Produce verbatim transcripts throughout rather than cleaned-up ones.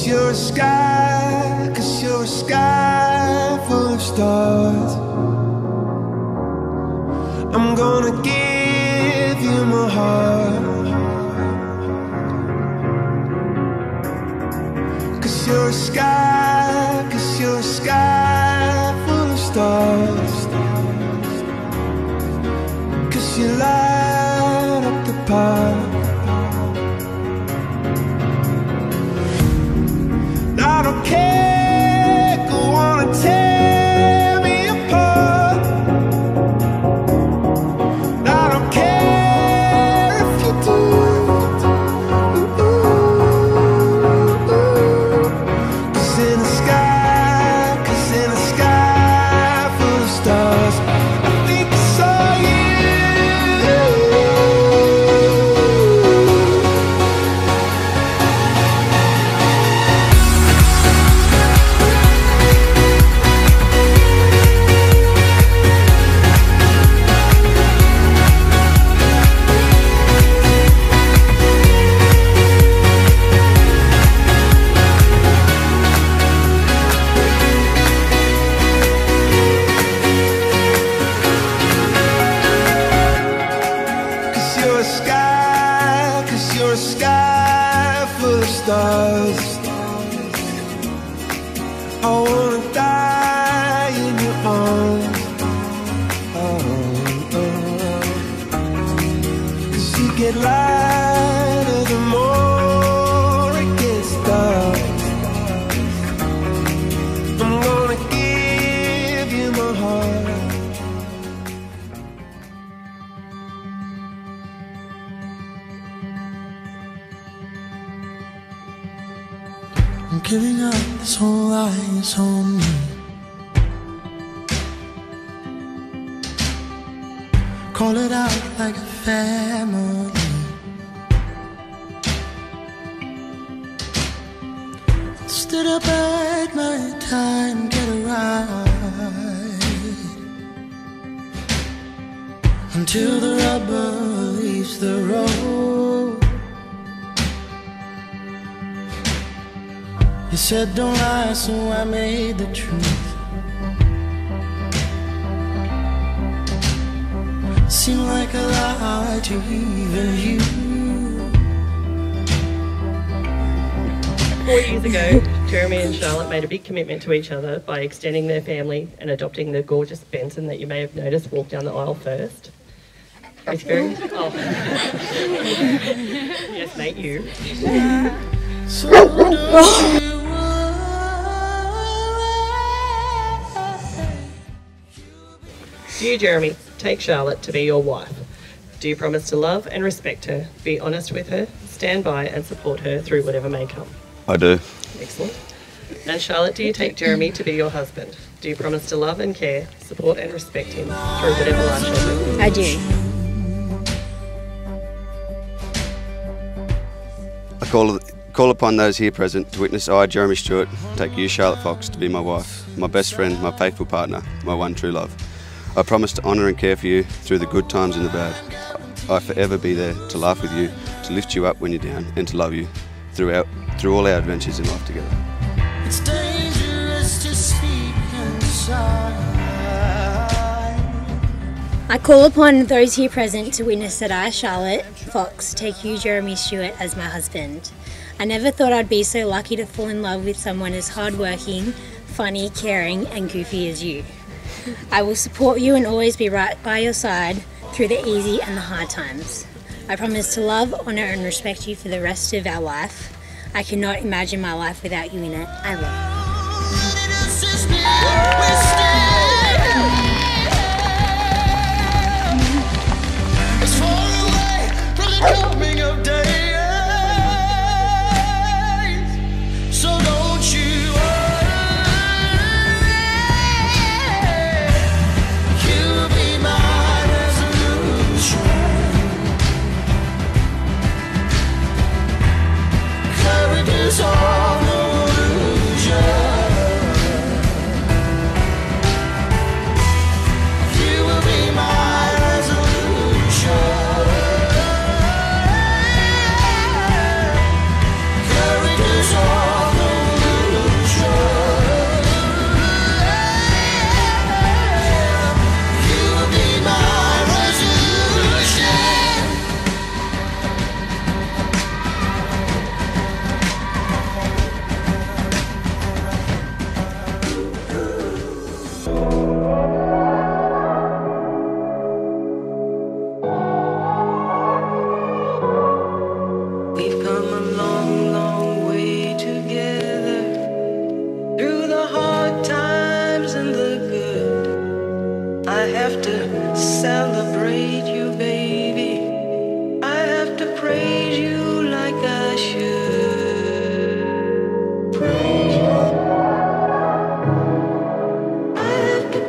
Cause you're a sky, cause you're a sky full of stars. I'm gonna give you my heart. Cause you're a sky, cause you're a sky full of stars. Cause you light up the park. I don't care, go on and tear me apart. I don't care if you do. Ooh, ooh, ooh. Cause in the sky, cause in the sky full of stars, I think I saw you. You're a sky, cause you're a sky full of stars. I wanna die in your arms. Oh, oh. Cause you get lighter the more it gets dark. I'm gonna give you my heart. I'm giving up this whole eyes on me. Call it out like a family. Stood up at my time, get a ride until the rubber leaves the road. You said don't lie, so I made the truth seem like a lie to even you. Four years ago, Jeremy and Charlotte made a big commitment to each other by extending their family and adopting the gorgeous Benson that you may have noticed walk down the aisle first. He's very... Oh. Yes, mate, you. So don't you Do you, Jeremy, take Charlotte to be your wife? Do you promise to love and respect her, be honest with her, stand by and support her through whatever may come? I do. Excellent. And Charlotte, do you take Jeremy to be your husband? Do you promise to love and care, support and respect him through whatever life shall bring? I do. I call, call upon those here present to witness I, Jeremy Stewart, take you, Charlotte Fox, to be my wife, my best friend, my faithful partner, my one true love. I promise to honour and care for you through the good times and the bad. I forever be there to laugh with you, to lift you up when you're down, and to love you throughout, through all our adventures in life together. It's dangerous to speak inside. I call upon those here present to witness that I, Charlotte Fox, take you, Jeremy Stewart, as my husband. I never thought I'd be so lucky to fall in love with someone as hardworking, funny, caring and goofy as you. I will support you and always be right by your side through the easy and the hard times. I promise to love, honour and respect you for the rest of our life. I cannot imagine my life without you in it. I It's all illusion. come a long, long way together. Through the hard times and the good, I have to celebrate you, baby. I have to praise you like I should. Praise you. I have to.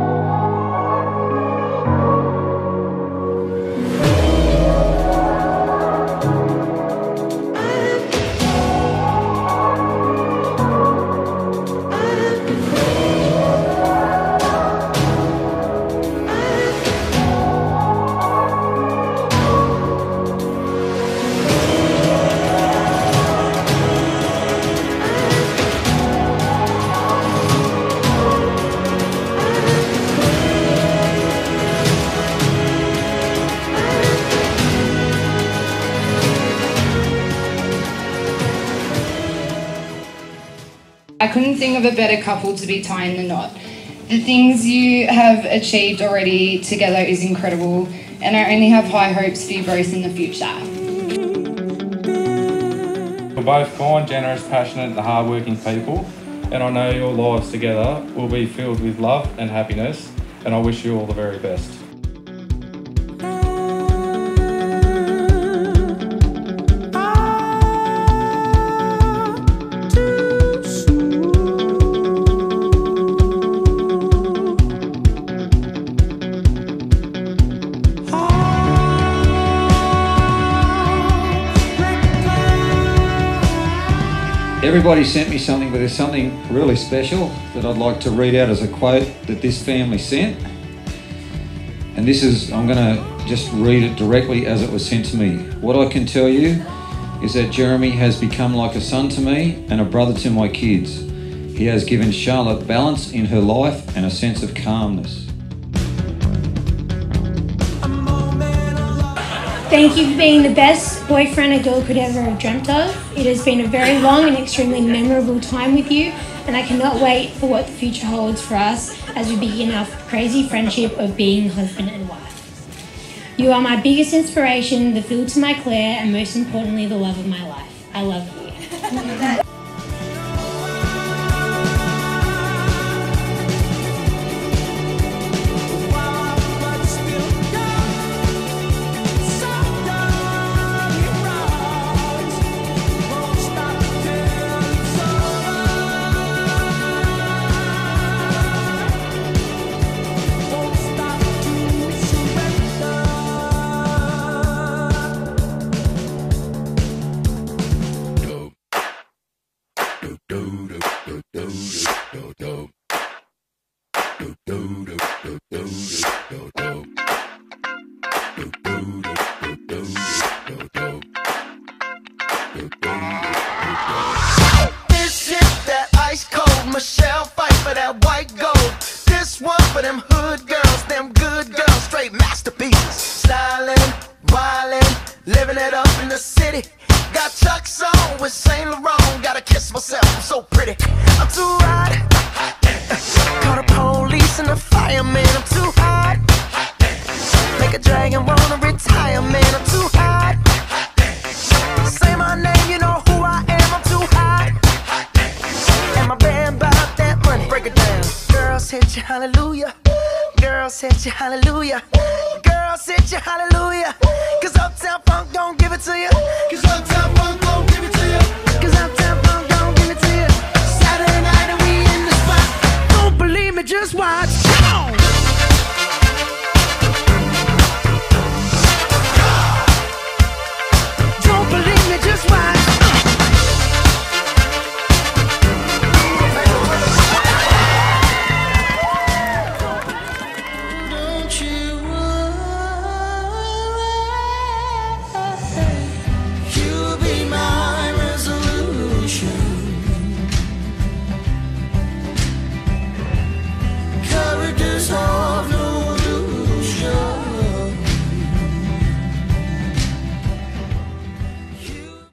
I couldn't think of a better couple to be tying the knot. The things you have achieved already together is incredible, and I only have high hopes for you both in the future. You're both kind, generous, passionate and hard-working people, and I know your lives together will be filled with love and happiness, and I wish you all the very best. Everybody sent me something, but there's something really special that I'd like to read out as a quote that this family sent. And this is, I'm gonna just read it directly as it was sent to me. What I can tell you is that Jeremy has become like a son to me and a brother to my kids. He has given Charlotte balance in her life and a sense of calmness. Thank you for being the best boyfriend a girl could ever have dreamt of. It has been a very long and extremely memorable time with you, and I cannot wait for what the future holds for us as we begin our crazy friendship of being husband and wife. You are my biggest inspiration, the fuel to my Claire, and most importantly, the love of my life. I love you. This shit, that ice cold Michelle fight for that white gold. This one for them hood girls, them good girls, straight masterpieces. Styling, wildin', living it up in the city. Got Chuck's on with Saint Laurent. Gotta kiss myself, I'm so pretty. I'm too hot. Call the police and the fireman. I'm too hot. Make a dragon wanna retire, man. I'm too hot. Say my name, you know who I am. I'm too hot. And my band bought that money. Break it down. Girls hit you, hallelujah. Girls hit you, hallelujah. Girls hit you, hallelujah. Cause Uptown Funk don't give it to you. Cause Uptown Funk